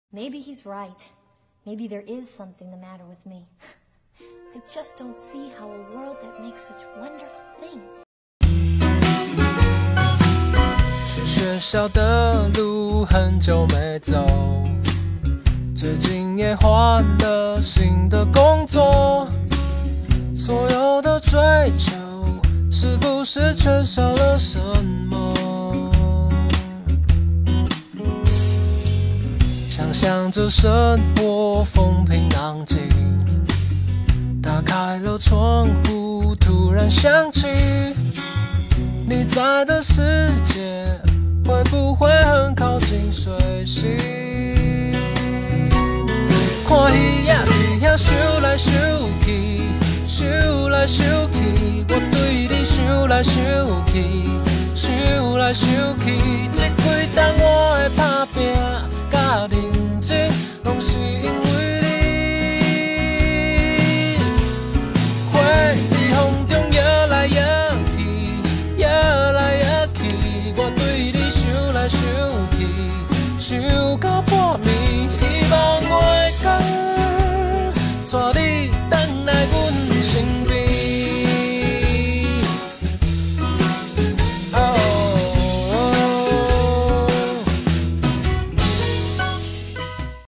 Maybe he's right. Maybe there is something the matter with me. I just don't see how a world that makes such wonderful things. 去学校的路很久没走，最近也换了新的工作，所有的追求是不是缺少了什么？想象着生活风平浪静，打开了窗户，突然想起你在的世界会不会很靠近水星？看鱼仔伫遐想来想去，想来想去，我对你想来想去，想来想去，这几冬我的打拼甲认真，拢是因为